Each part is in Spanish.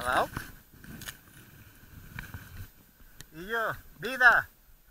¿Al lado? Y yo, vida.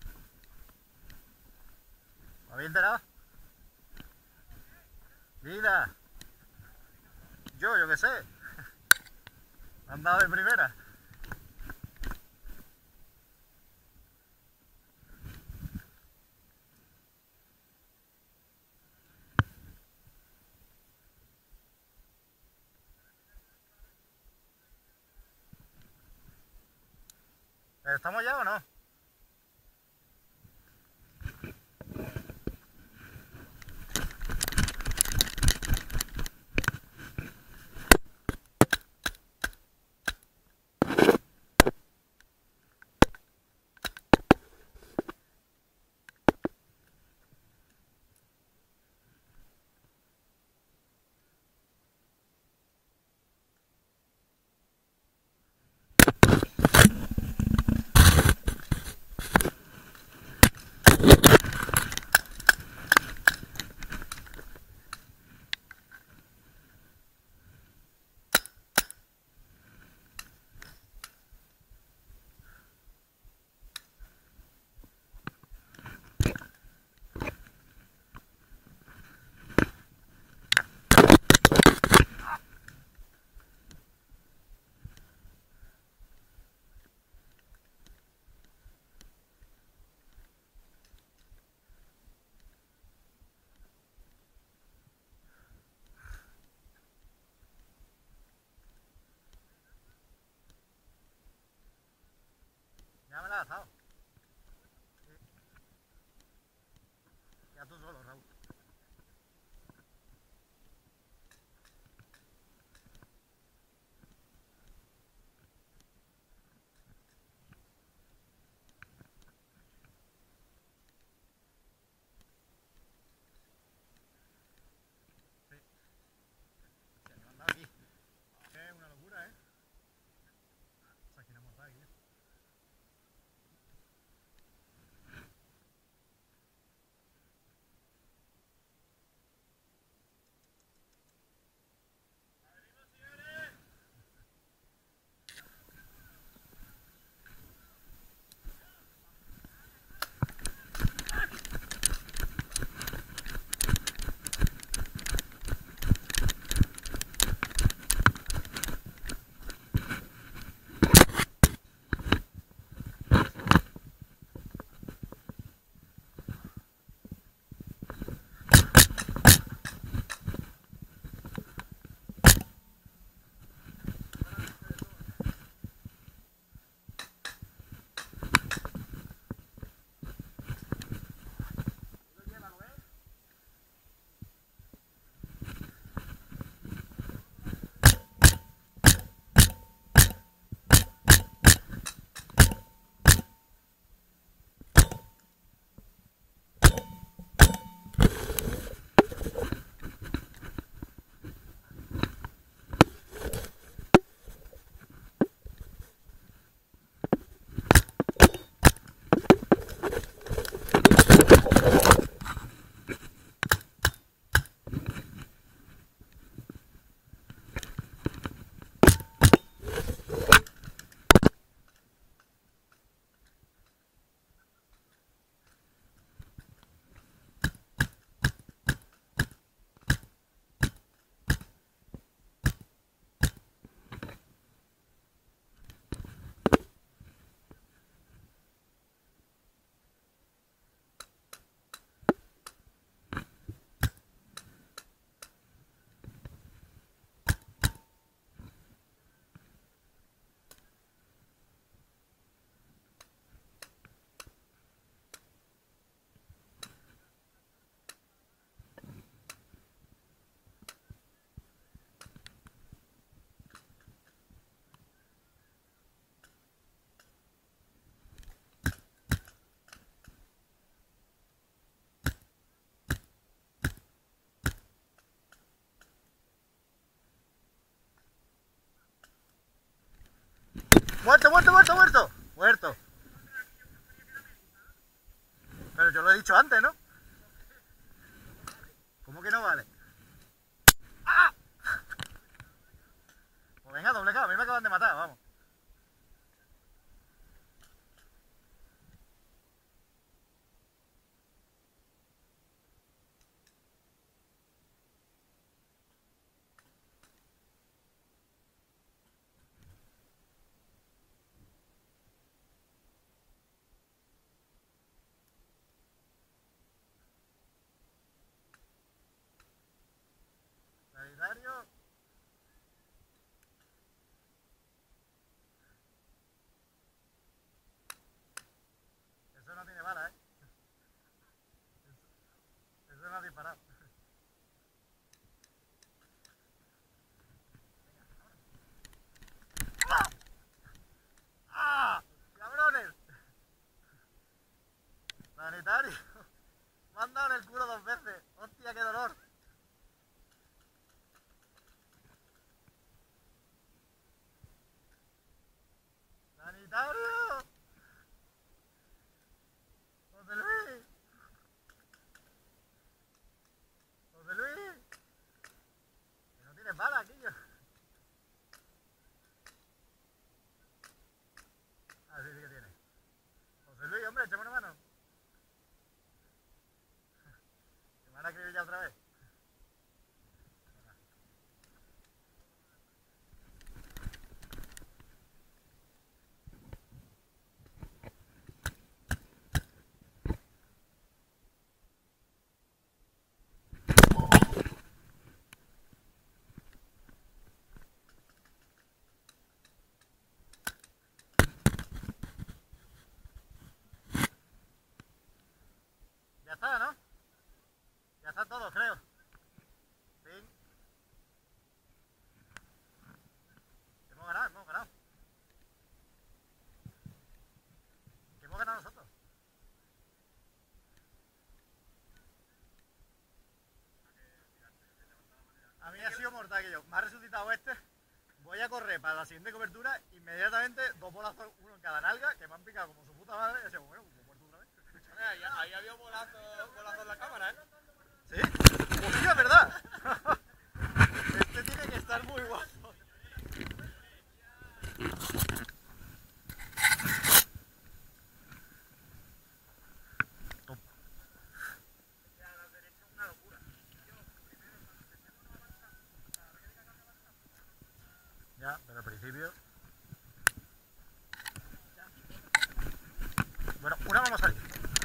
¿Me había enterado? Vida. Yo qué sé. Me han dado de primera. ¿Estamos ya o no? Ya me la has dado. Ya tú solo, Raúl. Sí. Se me han dado aquí. Es una locura, ¿eh? O sea, aquí no hemos dado aquí. ¡Muerto, muerto, muerto, muerto! ¡Muerto! Pero yo lo he dicho antes, ¿no? ¿Cómo que no vale? ¡Ah! Pues venga, doble K, a mí me acaban de matar, vamos. total que yo, me ha resucitado este, voy a correr para la siguiente cobertura, inmediatamente 2 bolazos, uno en cada nalga, que me han picado como su puta madre, y decía, bueno, pues muerto otra vez. Ahí había bolazos en la cámara, ¿eh? ¿Sí? Pues sí, es verdad. Este tiene que estar muy guapo. Ya, pero al principio... Bueno, una vamos a salir.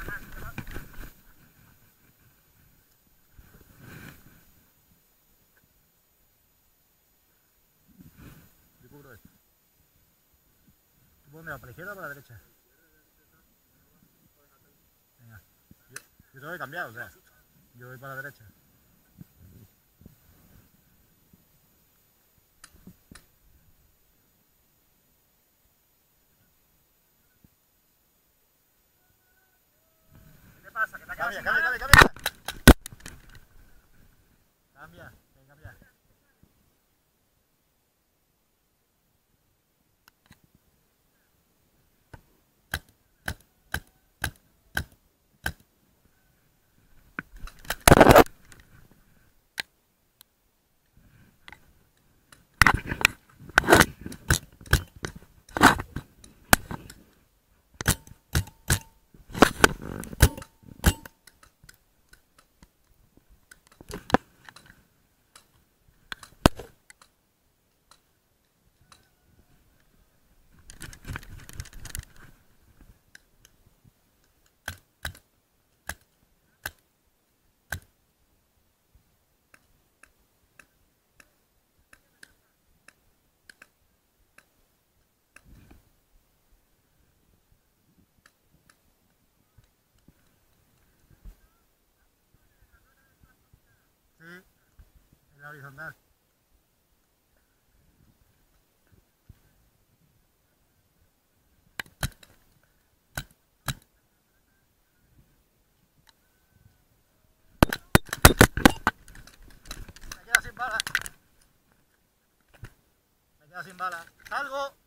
Yo cubro esto. ¿Tú por dónde vas? ¿Para la izquierda o para la derecha? Venga. Yo tengo que cambiar, o sea, yo voy para la derecha. ¿Qué te pasa? ¿Que te acabas Cambia, de cambia, matar? cambia, cambia. Cambia, que cambia. Sí, en la horizontal. Me queda sin bala. Me queda sin bala. ¡Salgo!